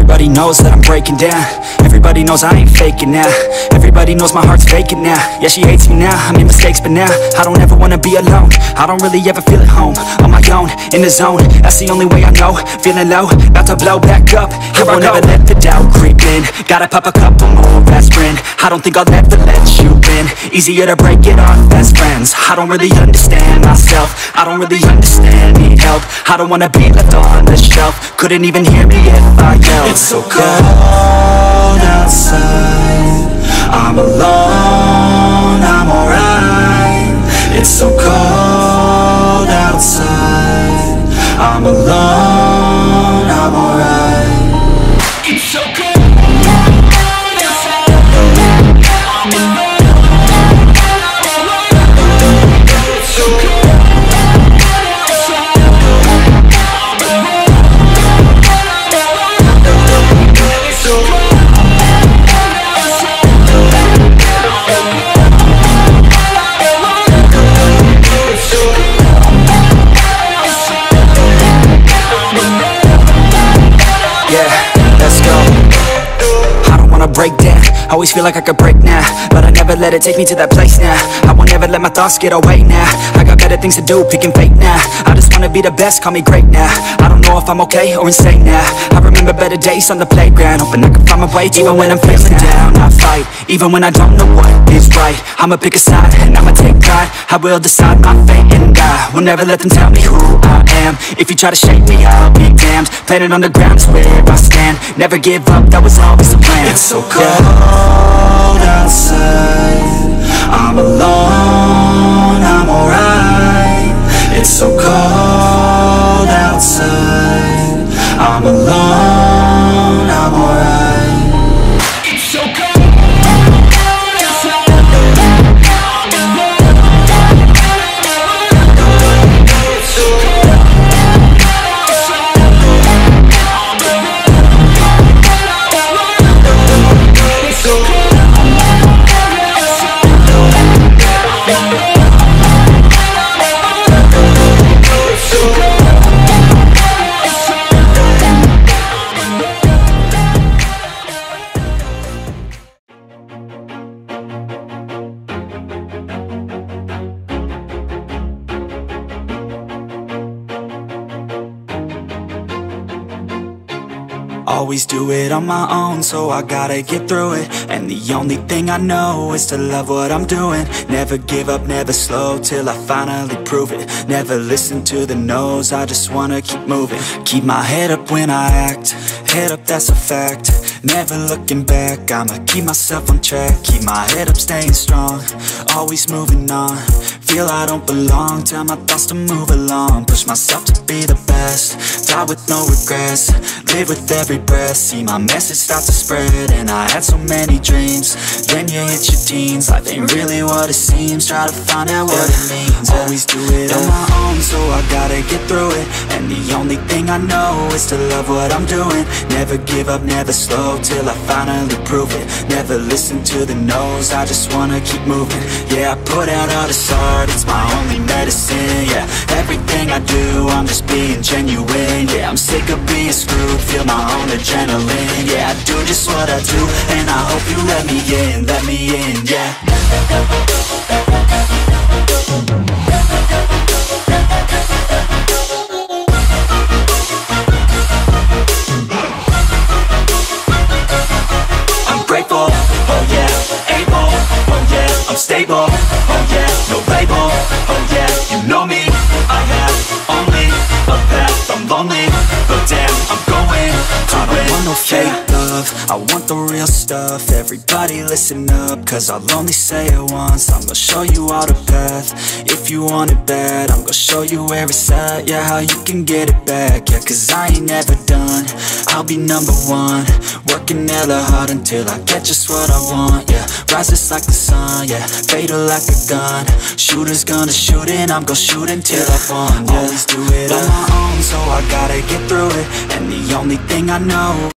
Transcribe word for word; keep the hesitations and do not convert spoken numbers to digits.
Everybody knows that I'm breaking down. Everybody knows I ain't faking now. Everybody knows my heart's vacant now. Yeah, she hates me now, I made mistakes but now I don't ever wanna be alone. I don't really ever feel at home. On my own, in the zone, that's the only way I know. Feeling low, about to blow back up. I won't ever let the doubt creep in. Gotta pop a couple more aspirin. I don't think I'll ever let you in. Easier to break it off best friends. I don't really understand myself. I don't really understand, need help. I don't wanna be left on the shelf. Couldn't even hear me if I yelled. It's so cold outside, I'm alone, I'm alright. It's so cold outside, I'm alone, I'm alright. It's so cold. Break down, always feel like I could break now, but I never let it take me to that place now. I won't ever let my thoughts get away now. I got better things to do, picking fate now. I just wanna be the best, call me great now. I don't know if I'm okay or insane now. I remember better days on the playground, hoping I can find my way even when I'm feeling down. I fight, even when I don't know what is right. I'ma pick a side, and I'ma take pride. I will decide my fate and I will never let them tell me who I am. If you try to shake me, I'll be damned. Planet on the ground is where I stand. Never give up, that was always the plan. It's so cold outside, I'm alone, I'm alright. It's so cold outside, I'm alone, I'm alright. It's so cold. Always do it on my own, so I gotta get through it. And the only thing I know is to love what I'm doing. Never give up, never slow, till I finally prove it. Never listen to the no's, I just wanna keep moving. Keep my head up when I act, head up, that's a fact. Never looking back, I'ma keep myself on track. Keep my head up, staying strong, always moving on. Feel I don't belong, tell my thoughts to move along. Push myself to be the best, die with no regrets. Live with every breath, see my message start to spread. And I had so many dreams, then you hit your teens. Life ain't really what it seems, try to find out what it means. Always do it on my own, so I gotta get through it. And the only thing I know is to love what I'm doing. Never give up, never slow, till I finally prove it. Never listen to the no's, I just wanna keep moving. Yeah, I put out all this art, it's my only medicine. Yeah, everything I do, I'm just being genuine. Yeah, I'm sick of being screwed, feel my own adrenaline. Yeah, I do just what I do, and I hope you let me in, let me in, yeah. I'm grateful, oh yeah, able, oh yeah, I'm stable, oh yeah, no label, oh yeah, you know me, I have only a path, I'm lonely, but damn, I'm going to I don't want no fake love, I want the real stuff. Everybody listen up, cause I'll only say it once. I'm gonna show you all the path, if you want it bad. I'm gonna show you where it's at, yeah, how you can get it back. Yeah, cause I ain't never done, I'll be number one. Working hella hard until I get just what I want, yeah. Rises like the sun, yeah, fatal like a gun. Shooter's gonna shoot and I'm gonna shoot until I won, yeah. Always do it on my own, so I gotta get through it. And the only thing I know